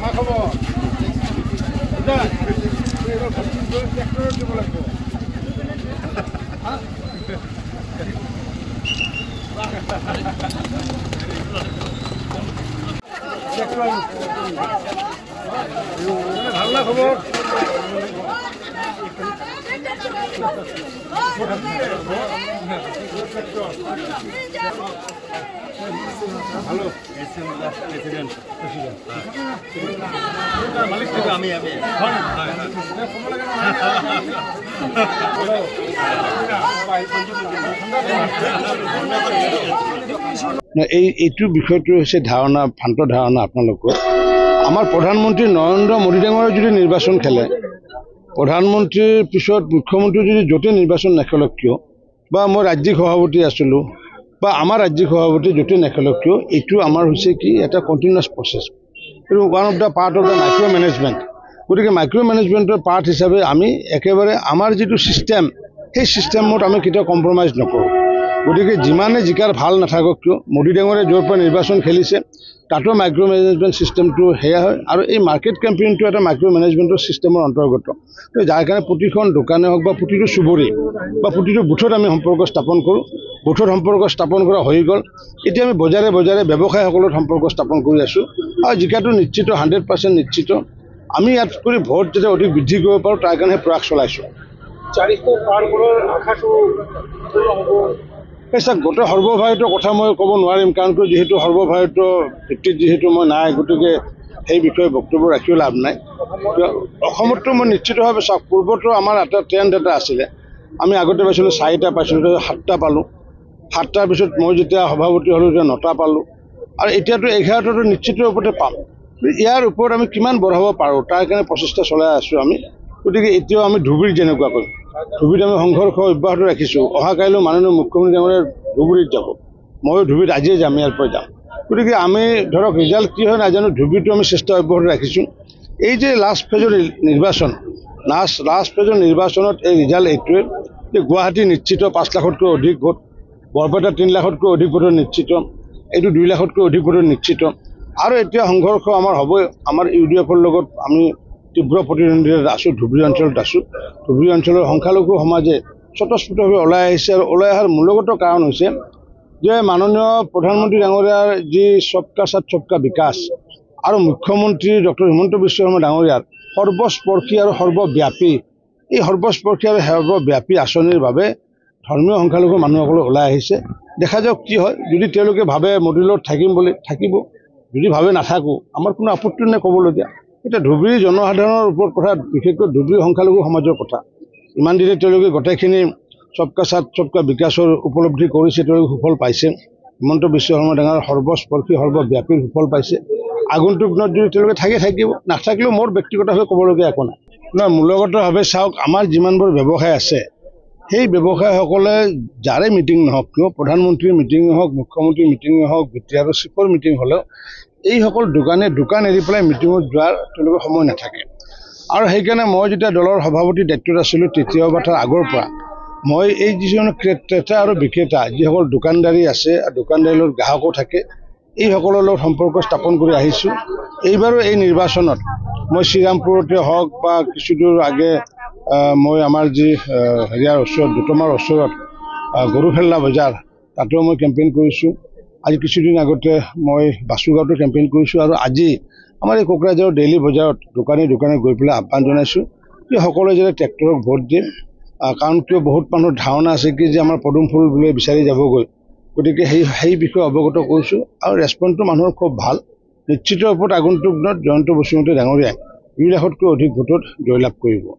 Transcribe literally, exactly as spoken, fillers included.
ভালো খবর hello president মালিক থেকে আমি আমি এই এইটো বিষয়টো হৈছে ধাৰণা ভ্ৰান্ত ধাৰণা আপোনালোকৰ আমাৰ প্ৰধানমন্ত্ৰী নৰেন্দ্ৰ মোদী ডাঙৰে যদি নিৰ্বাচন খেলে প্ৰধানমন্ত্ৰীৰ পিছত মুখ্যমন্ত্ৰী যদি য'তে নিৰ্বাচন নেখেলক কিয় বা মই ৰাজ্যিক সভাপতি আছিলোঁ বা আমাৰ ৰাজ্যিক সভাপতি য'তে নেখেলক কিয় এইটো আমাৰ হৈছে কি এটা কণ্টিনিউৱাছ প্ৰচেছ এইটো one of the part of the micro' management গতিকে মাইক্ৰ' মেনেজমেণ্টৰ পাৰ্ট হিচাপে আমি একেবাৰে আমাৰ যিটো ছিষ্টেম সেই ছিষ্টেমত আমি কেতিয়াও কম্প্ৰমাইজ নকৰোঁ গতিকে যিমানে জিকাৰ ভাল নাথাকক কিয় মোদী ডাঙৰে য'ৰ পৰা নিৰ্বাচন খেলিছে তাতো মাইক্ৰ' মেনেজমেণ্ট ছিষ্টেমটো সেয়া হয় আৰু এই মাৰ্কেট কেম্পেইনটো এটা মাইক্ৰ' মেনেজমেণ্টৰ ছিষ্টেমৰ অন্তৰ্গত যাৰ কাৰণে প্ৰতিখন দোকানে হওক বা প্ৰতিটো চুবুৰী বা প্ৰতিটো বুথত আমি সম্পৰ্ক স্থাপন কৰোঁ বুথত সম্পৰ্ক স্থাপন কৰা হৈ গ'ল এতিয়া আমি বজাৰে বজাৰে ব্যৱসায়ীসকলৰ সম্পৰ্ক স্থাপন কৰি আছোঁ আৰু জিকাটো নিশ্চিত হাণ্ড্ৰেড পাৰ্চেণ্ট নিশ্চিত আমি ইয়াত কৰি ভোট যাতে অধিক বৃদ্ধি কৰিব পাৰোঁ তাৰ কাৰণে প্ৰয়াস চলাইছোঁ চাৰিশ পাৰ কৰাৰ আশাটো চাওক গোটেই সৰ্বভাৰতীয় কথা মই ক'ব নোৱাৰিম কাৰণ কিয় যিহেতু সৰ্বভাৰতীয় ভিত্তিত যিহেতু মই নাই গতিকে সেই বিষয়ে বক্তব্য ৰাখিও লাভ নাই অসমতো মই নিশ্চিতভাৱে চাওক পূৰ্বতো আমাৰ এটা ট্ৰেণ্ড এটা আছিলে আমি আগতে পাইছিলোঁ চাৰিটা পাইছিলোঁ সাতটা পালোঁ সাতটাৰ পিছত মই যেতিয়া সভাপতি হ'লোঁ তেতিয়া নটা পালোঁ আৰু এতিয়াতো এঘাৰটাতো নিশ্চিত ৰূপতে পাম ইয়াৰ ওপৰত আমি কিমান বঢ়াব পাৰোঁ তাৰ কাৰণে প্ৰচেষ্টা চলাই আছোঁ আমি গতিকে এতিয়াও আমি ধুবুৰীত যেনেকুৱাকৈ ধুবুৰীত আমি সংঘৰ্ষ অব্যাহত ৰাখিছোঁ অহা কাইলৈ মাননীয় মুখ্যমন্ত্ৰী ডাঙৰে ধুবুৰীত যাব ময়ো ধুবুৰীত আজিয়ে যাম ইয়াৰ পৰা যাম গতিকে আমি ধৰক ৰিজাল্ট কি হয় নাজানো ধুবুৰীতো আমি চেষ্টা অব্যাহত ৰাখিছোঁ এই যে লাষ্ট ফেজৰ নিৰ্বাচন লাষ্ট লাষ্ট ফেজৰ নিৰ্বাচনত এই ৰিজাল্ট এইটোৱে যে গুৱাহাটী নিশ্চিত পাঁচ লাখতকৈ অধিক ভোট বৰপেটা তিনি লাখতকৈ অধিক ভোটত নিশ্চিত এইটো দুই লাখতকৈ অধিক ভোটত নিশ্চিত আৰু এতিয়া সংঘৰ্ষ আমাৰ হ'বই আমাৰ ইউ ডি এফৰ লগত আমি তীব্ৰ প্ৰতিদ্বন্দ্বিতাত আছোঁ ধুবুৰী অঞ্চলত আছোঁ ধুবুৰী অঞ্চলৰ সংখ্যালঘু সমাজে স্বতঃস্ফূৰ্তভাৱে ওলাই আহিছে আৰু ওলাই অহাৰ মূলগত কাৰণ হৈছে যে মাননীয় প্ৰধানমন্ত্ৰী ডাঙৰীয়াৰ যি সবকা সাথ সবকা বিকাশ আৰু মুখ্যমন্ত্ৰী ডক্টৰ হিমন্ত বিশ্ব শৰ্মা ডাঙৰীয়াৰ সৰ্বস্পৰ্শী আৰু সৰ্বব্যাপী এই সৰ্বস্পৰ্শী আৰু সৰ্বব্যাপী আঁচনিৰ বাবে ধৰ্মীয় সংখ্যালঘু মানুহসকলে ওলাই আহিছে দেখা যাওক কি হয় যদি তেওঁলোকে ভাবে মোদীৰ লগত থাকিম বুলি থাকিব যদি ভাবে নাথাকোঁ আমাৰ কোনো আপত্তি নাই ক'বলগীয়া এতিয়া ধুবুৰী জনসাধাৰণৰ ওপৰত কথা বিশেষকৈ ধুবুৰী সংখ্যালঘু সমাজৰ কথা ইমান দিনে তেওঁলোকে গোটেইখিনি সবকা সাথ সবকা বিকাশৰ উপলব্ধি কৰিছে তেওঁলোকে সুফল পাইছে হিমন্ত বিশ্ব শৰ্মা ডাঙৰ সৰ্বস্পৰ্শী সৰ্বব্যাপী সুফল পাইছে আগন্তুক দিনত যদি তেওঁলোকে থাকে থাকিব নাথাকিলেও মোৰ ব্যক্তিগতভাৱে ক'বলগীয়া একো নাই নহয় মূলগতভাৱে চাওক আমাৰ যিমানবোৰ ব্যৱসায় আছে সেই ব্যৱসায়ীসকলে যাৰে মিটিং নহওক কিয় প্ৰধানমন্ত্ৰীৰ মিটিঙে হওক মুখ্যমন্ত্ৰীৰ মিটিঙে হওক বি টি আৰৰ চিফৰ মিটিং হ'লেও এইসকল দোকানে দোকান এৰি পেলাই মিটিঙত যোৱাৰ তেওঁলোকৰ সময় নাথাকে আৰু সেইকাৰণে মই যেতিয়া দলৰ সভাপতি দায়িত্বত আছিলোঁ তেতিয়াৰ বা তাৰ আগৰ পৰা মই এই যিজন ক্ৰেতা আৰু বিক্ৰেতা যিসকল দোকানদাৰী আছে আৰু দোকানদাৰীৰ লগত গ্ৰাহকো থাকে এইসকলৰ লগত সম্পৰ্ক স্থাপন কৰি আহিছোঁ এইবাৰো এই নিৰ্বাচনত মই শ্ৰীৰামপুৰতে হওক বা কিছুদূৰ আগে মই আমাৰ যি হেৰিয়াৰ ওচৰত দুটমাৰ ওচৰত গৰুফেল্লা বজাৰ তাতেও মই কেম্পেইন কৰিছোঁ আজি কিছুদিন আগতে মই বাসুগাঁৱতো কেম্পেইন কৰিছোঁ আৰু আজি আমাৰ এই কোকৰাঝাৰৰ ডেইলি বজাৰত দোকানে দোকানে গৈ পেলাই আহ্বান জনাইছোঁ যে সকলোৱে যাতে ট্ৰেক্টৰক ভোট দিয়ে কাৰণ কিয় বহুত মানুহৰ ধাৰণা আছে কি যে আমাৰ পদুম ফুল বুলি বিচাৰি যাবগৈ গতিকে সেই সেই বিষয়ে অৱগত কৰিছোঁ আৰু ৰেছপন্সটো মানুহৰ খুব ভাল নিশ্চিত ওপৰত আগন্তুক দিনত জয়ন্ত বসুমতাৰী ডাঙৰীয়াই দুই লাখতকৈ অধিক ভোটত জয়লাভ কৰিব